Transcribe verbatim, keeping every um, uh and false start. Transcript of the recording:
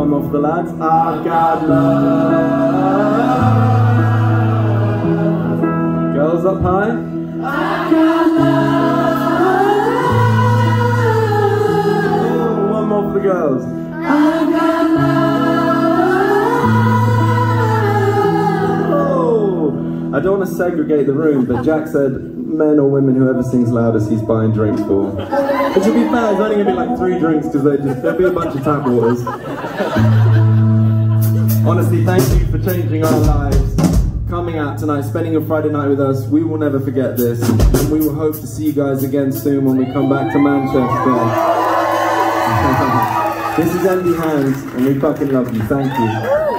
One off the lads. I've got love. Girls up high. I've got love. Oh, one more for the girls. I've got love. Oh, I don't want to segregate the room, but Jack said men or women, whoever sings loudest, he's buying drinks for. Which will be fair, it's only going to be like three drinks because there'll be a bunch of tap waters. Honestly, thank you for changing our lives, coming out tonight, spending a Friday night with us. We will never forget this, and we will hope to see you guys again soon when we come back to Manchester. This is Empty Hands, and we fucking love you. Thank you.